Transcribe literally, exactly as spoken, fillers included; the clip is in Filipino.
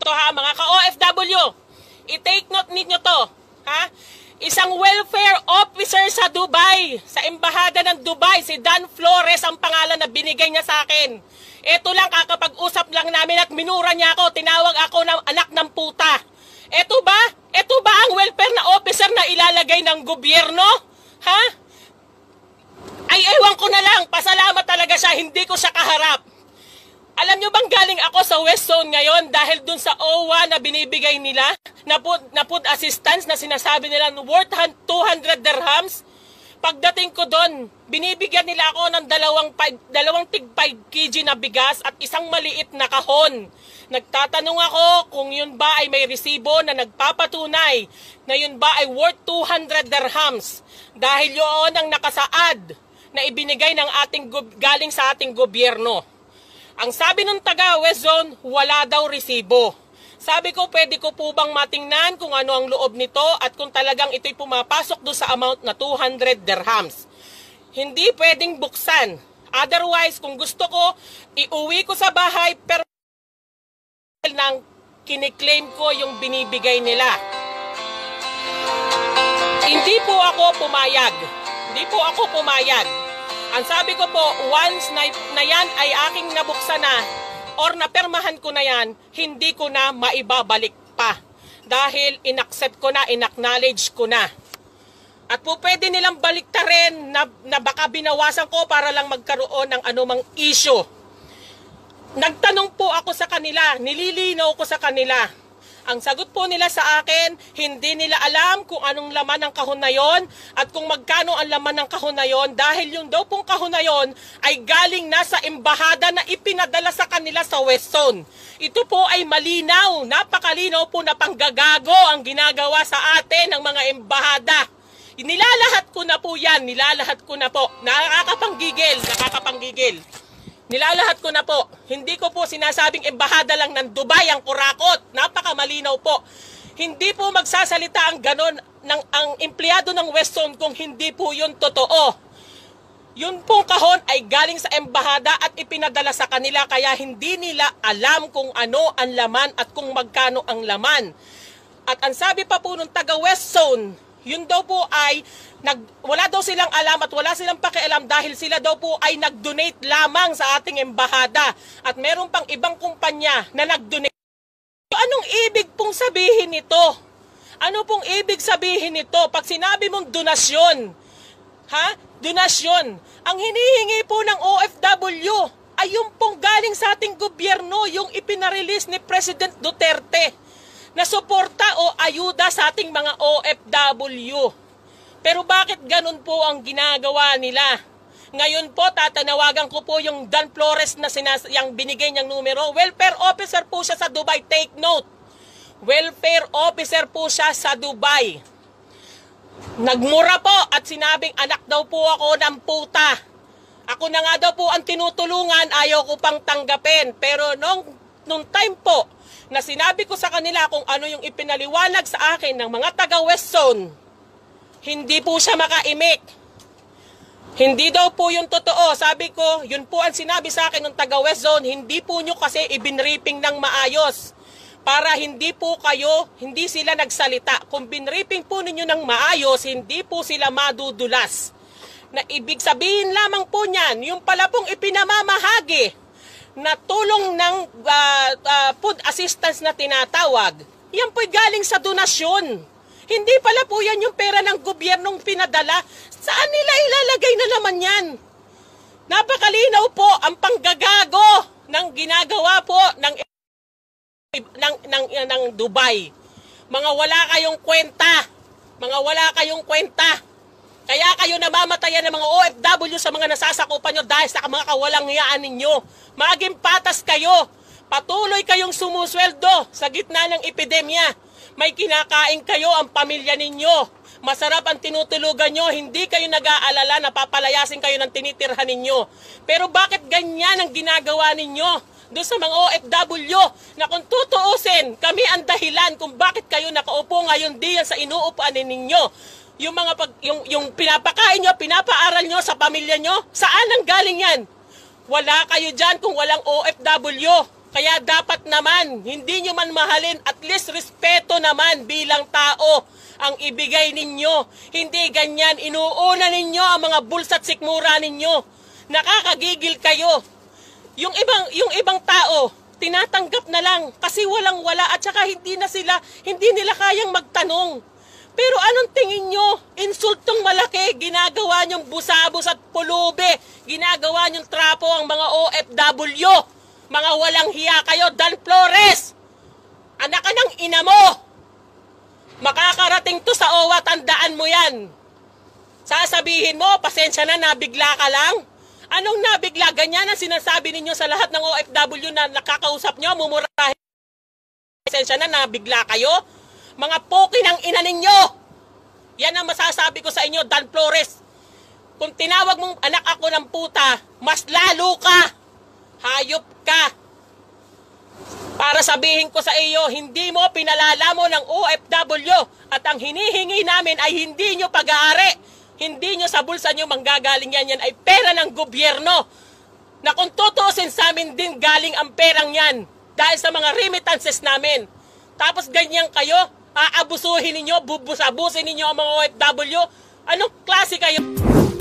to ha, mga ka-O F W. I-take note ninyo to. Ha? Isang welfare officer sa Dubai, sa embahada ng Dubai, si Dan Flores ang pangalan na binigay niya sa akin. Ito lang, kakapag-usap lang namin at minura niya ako, tinawag ako ng anak ng puta. Ito ba? Ito ba ang welfare na officer na ilalagay ng gobyerno? Ha? Ay, ewan ko na lang, pasalamat talaga siya, hindi ko siya kaharap. Alam nyo bang galing ako sa West Zone ngayon dahil dun sa O W A na binibigay nila, na food, na food assistance na sinasabi nila worth two hundred dirhams? Pagdating ko doon, binibigyan nila ako ng dalawang, dalawang tig five kilograms na bigas at isang maliit na kahon. Nagtatanong ako kung yun ba ay may resibo na nagpapatunay na yun ba ay worth two hundred dirhams. Dahil yun ang nakasaad na ibinigay ng ating, galing sa ating gobyerno. Ang sabi ng taga West Zone, wala daw resibo. Sabi ko, pwede ko po bang matingnan kung ano ang loob nito at kung talagang ito'y pumapasok doon sa amount na two hundred dirhams. Hindi pwedeng buksan. Otherwise, kung gusto ko, iuwi ko sa bahay pero nang kiniklaim ko yung binibigay nila. Hindi po ako pumayag. Hindi po ako pumayag. Ang sabi ko po, once na, na yan ay aking nabuksan na or napermahan ko na yan, hindi ko na maibabalik pa. Dahil inaccept ko na, inacknowledge ko na. At po pwede nilang baliktarin na, na baka binawasan ko para lang magkaroon ng anumang issue. Nagtanong po ako sa kanila, nililinaw ko sa kanila. Ang sagot po nila sa akin, hindi nila alam kung anong laman ng kahon na yon at kung magkano ang laman ng kahon na yon dahil yung daw pong kahon na yon ay galing na sa embahada na ipinadala sa kanila sa West Zone. Ito po ay malinaw, napakalinaw po na panggagago ang ginagawa sa atin ng mga embahada. Nilalahat ko na po yan, nilalahat ko na po. Nakakapanggigil, nakakapanggigil. Nilalahat ko na po. Hindi ko po sinasabing embahada lang ng Dubai ang kurakot. Napakamalinaw po. Hindi po magsasalita ang ganon ng ang empleyado ng West Zone kung hindi po yun totoo. Yun pong kahon ay galing sa embahada at ipinadala sa kanila kaya hindi nila alam kung ano ang laman at kung magkano ang laman. At ang sabi pa po nung taga West Zone, yun daw po ay nag, wala daw silang alam at wala silang pakialam dahil sila daw po ay nag-donate lamang sa ating embahada at meron pang ibang kumpanya na nag-donate. Anong ibig pong sabihin nito? Ano pong ibig sabihin nito? Pag sinabi mong donasyon, ha? Donasyon. Ang hinihingi po ng O F W ay yung pong galing sa ating gobyerno, yung ipinarelease ni President Duterte na suporta o ayuda sa ating mga O F W. Pero bakit ganun po ang ginagawa nila? Ngayon po, tatanawagan ko po yung Dan Flores na sinas yung binigay niyang numero. Welfare officer po siya sa Dubai. Take note. Welfare officer po siya sa Dubai. Nagmura po at sinabing anak daw po ako ng puta. Ako na nga daw po ang tinutulungan, ayaw ko pang tanggapin. Pero nung, nung time po, na sinabi ko sa kanila kung ano yung ipinaliwanag sa akin ng mga taga West Zone, hindi po siya makaimik. Hindi daw po yung totoo. Sabi ko, yun po ang sinabi sa akin ng taga West Zone, hindi po nyo kasi ibinripping ng maayos. Para hindi po kayo, hindi sila nagsalita. Kung binripping po ninyo ng maayos, hindi po sila madudulas. Na ibig sabihin lamang po niyan, yung pala pong ipinamamahagi na tulong ng uh, uh, food assistance na tinatawag, yan po'y galing sa donasyon. Hindi pala po yan yung pera ng gobyernong pinadala. Saan nila ilalagay na naman yan? Napakalinaw po ang panggagago ng ginagawa po ng, ng, ng, ng Dubai. Mga wala kayong kwenta. Mga wala kayong kwenta. Kaya kayo namamatayan ng mga O F W sa mga nasasakupan nyo dahil sa mga kawalang hiyaan ninyo. Maging patas kayo. Patuloy kayong sumusweldo sa gitna ng epidemya. May kinakain kayo ang pamilya ninyo. Masarap ang tinutulugan nyo. Hindi kayo nag-aalala na papalayasin kayo ng tinitirhan ninyo. Pero bakit ganyan ang ginagawa ninyo doon sa mga O F W na kung tutuusin, kami ang dahilan kung bakit kayo nakaupo ngayon diyan sa inuupuan ninyo. Yung mga pag, yung, yung pinapakain nyo, pinapaaral nyo sa pamilya nyo, saan ang galing yan? Wala kayo dyan kung walang O F W. Kaya dapat naman, hindi nyo man mahalin, at least respeto naman bilang tao ang ibigay ninyo. Hindi ganyan, inuuna ninyo ang mga bulsa at sikmura ninyo. Nakakagigil kayo. Yung ibang, yung ibang tao, tinatanggap na lang kasi walang wala at saka hindi na sila, hindi nila kayang magtanong. Pero anong tingin nyo? Insultong malaki, ginagawa nyong busabos at pulube, ginagawa nyong trapo ang mga O F W. Mga walang hiya kayo, Dan Flores! Anak ka ng ina mo! Makakarating to sa O W A, tandaan mo yan. Sasabihin mo, pasensya na, nabigla ka lang. Anong nabigla? Ganyan ang sinasabi ninyo sa lahat ng O F W na nakakausap nyo, mumurahin. Pasensya na, nabigla kayo. Mga poki ng ina ninyo! Yan ang masasabi ko sa inyo, Dan Flores. Kung tinawag mong anak ako ng puta, mas lalo ka! Hayop ka! Para sabihin ko sa iyo, hindi mo pinalala mo ng O F W at ang hinihingi namin ay hindi nyo pag-aari. Hindi nyo sa bulsa nyo manggagaling yan. Yan ay pera ng gobyerno. Na kung tutuusin sa amin din galing ang perang yan dahil sa mga remittances namin. Tapos ganyan kayo, aabusuhin ninyo, bubusabusin ninyo ang mga O F W. Anong klase kayo?